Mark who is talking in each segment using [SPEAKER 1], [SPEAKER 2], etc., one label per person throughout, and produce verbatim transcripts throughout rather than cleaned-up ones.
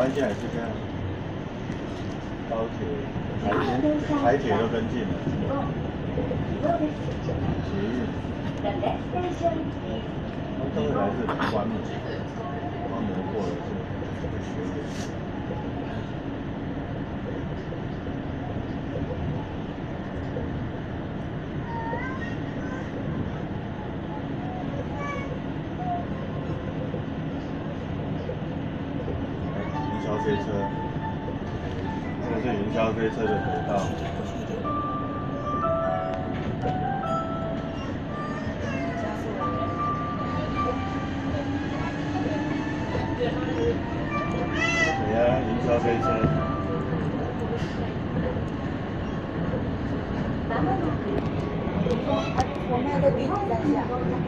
[SPEAKER 1] 湾线也是这样，高铁、台铁、台铁都跟进了。捷运，他们都会来这里观摩，观摩过了就就学员。云霄飞车，这个是云霄飞车的轨道。对呀，云霄飞车。
[SPEAKER 2] 我们的地址在下。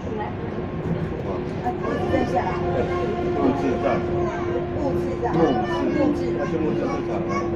[SPEAKER 2] 啊，地址在下。
[SPEAKER 1] 木质站。
[SPEAKER 2] 木质站。
[SPEAKER 1] 木质。那是木质市场啊。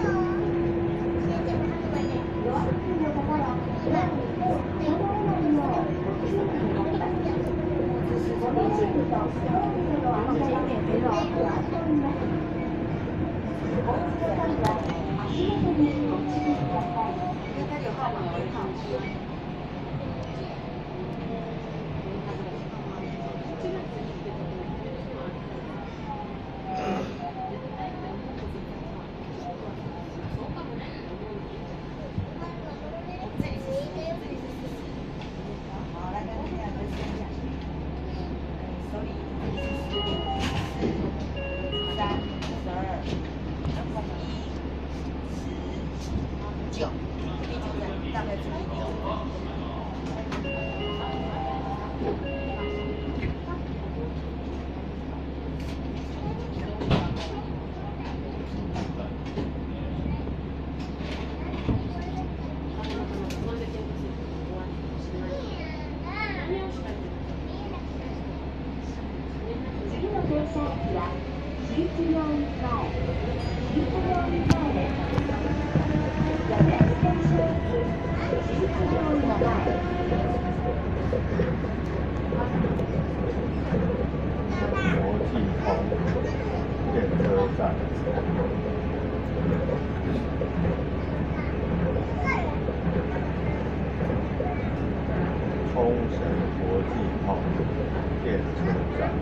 [SPEAKER 1] 冲绳国际号电车站。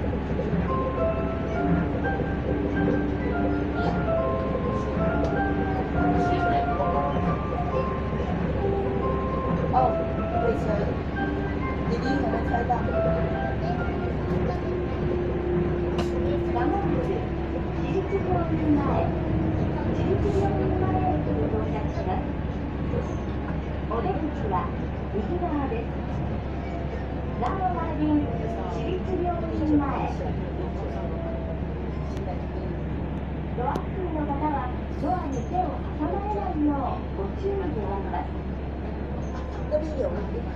[SPEAKER 2] 哦，会车，弟弟可能猜到。まもなく私立病院前、私立病院前駅に到着します。お出口は右側です。なおは便私立病院前。ドア付近の方はドアに手を挟まれないようご注意願います。这边有吗？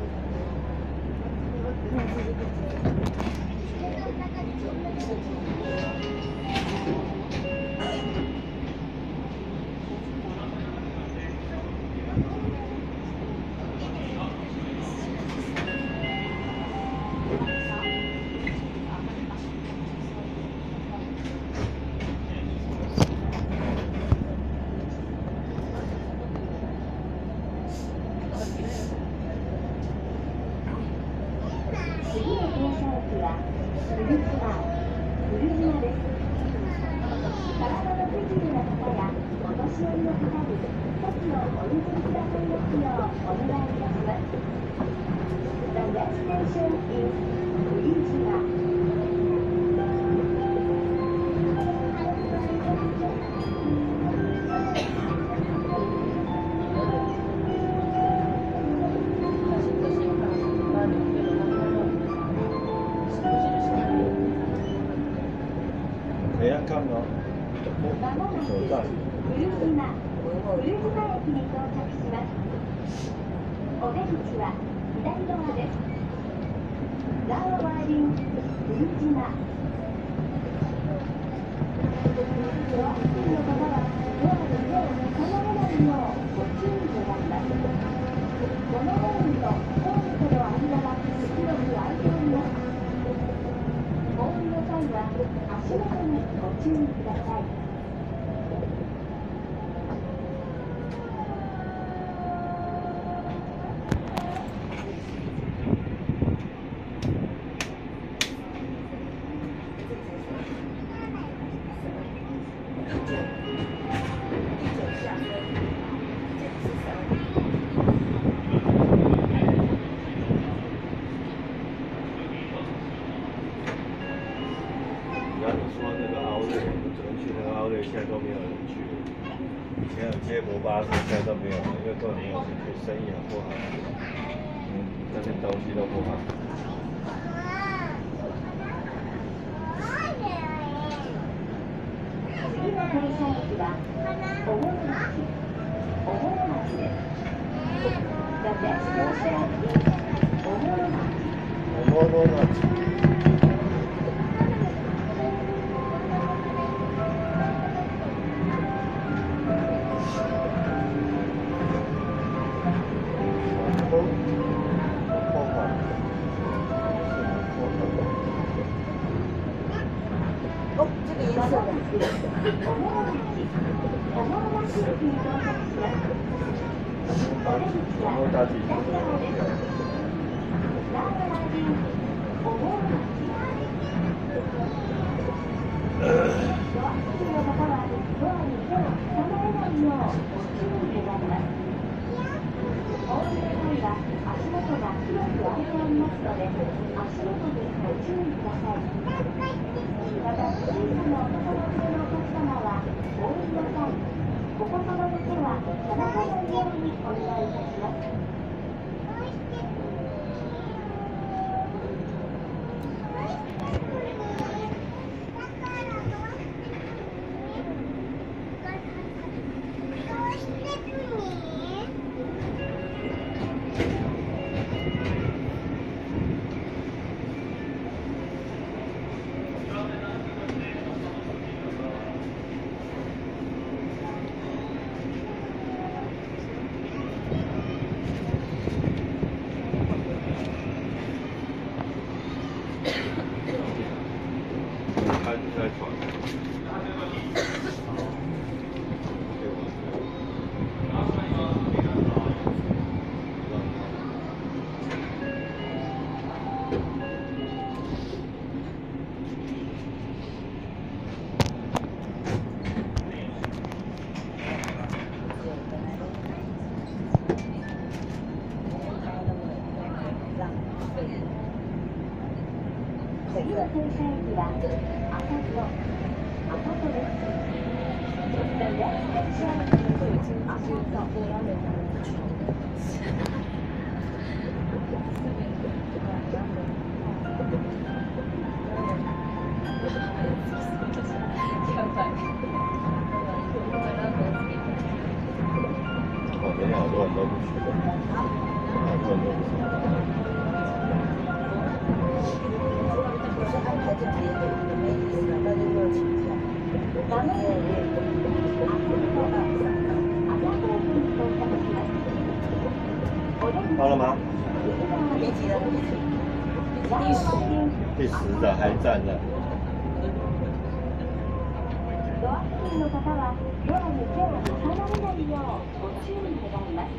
[SPEAKER 2] 次の停車駅は古島、古島です。体の不自由な方やお年寄りの方に席をお譲りくださいますようお願いいたします。The next station is 古島。
[SPEAKER 1] 怎样看呢？
[SPEAKER 2] まもなく古島、古島駅に到着します。お出口は左側です。ラーワーリン、古島。ドア付近の方はドアに手を挟まれないようご注意願います。このレーンとホームとの間が広く空いております。お降りの際は足元にご注意ください。
[SPEAKER 1] 以前有接驳巴士，现在都没有了，因为过年有生意很不好，嗯，那些东西都不好。
[SPEAKER 2] 次の停車駅は小諸町小諸町です。The next station is 小諸町。
[SPEAKER 1] 小諸町。
[SPEAKER 3] 哦，这个颜色的。
[SPEAKER 2] 小諸町小諸町駅に到着します。お出口は左側です。ラーメン味小諸町。ドア付近の方はドアに手を挟まれないようご注意願います。お降りの際は足元が広く開いておりますので、足元にご注意ください。また、小さなお子様連れのお客様は、お降りの際、お子様だけは離さないようにお願いいたします。
[SPEAKER 1] 开船。
[SPEAKER 2] 次の停車駅はあさと、あさとです。The next station is あさと。
[SPEAKER 1] 哦，明天好多人都不去，好多人都不去。
[SPEAKER 3] 不是安排这几个也没意思了，那就没有请假。
[SPEAKER 2] まもなくあさと、あさと駅に到着します。お出口
[SPEAKER 1] 到了吗？
[SPEAKER 3] 没几了，没几。
[SPEAKER 2] 第十。
[SPEAKER 1] 第十的还站着。
[SPEAKER 2] ドア付近の方はドアに手を挟まれないようご注意願います。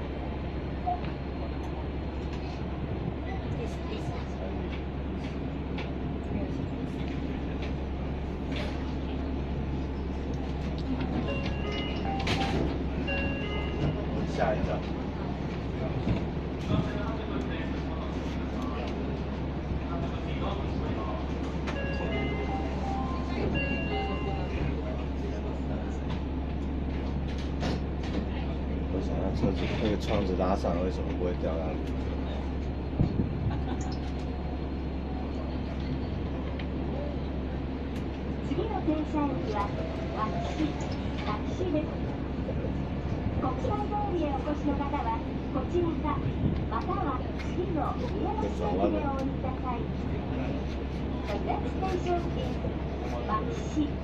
[SPEAKER 1] 下一站。我想要车子那个窗子拉上，为什么不会掉下去？
[SPEAKER 2] 次の停車駅はタクシー、タクシーです。国際通りへお越しの方はこちらか、または次の宮崎駅でお降りください。The next station is 松市。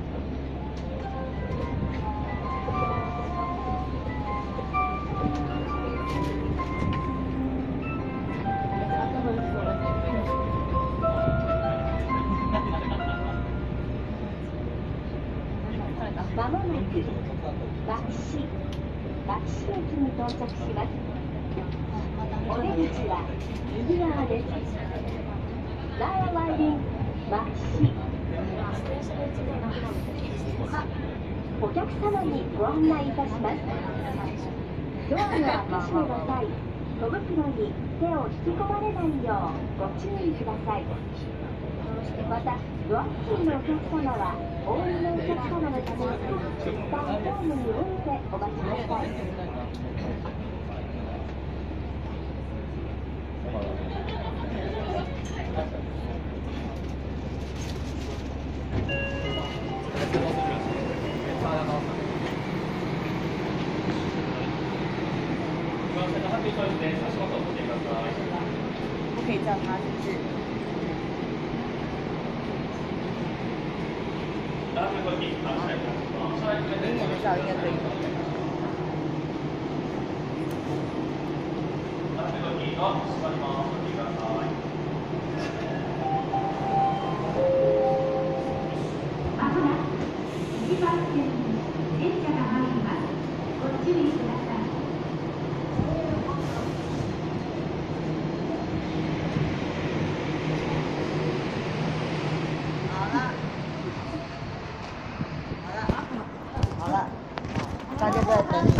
[SPEAKER 2] まもなく松市、松市駅に到着します。お出口は右側です。Now arriving 松市。お客様にご案内いたします。ドアの開け閉めの際、戸袋に手を引き込まれないようご注意ください。また、ドア付近のお客様はおお降りのお客様のため、一旦ホームに降りてお待ちください。
[SPEAKER 3] 不可以叫他，是不是？明年的照应该可以。
[SPEAKER 2] まもなくいちばん線に電車が参ります。ご注意ください。
[SPEAKER 3] 好了，好了，好了，大家在等你。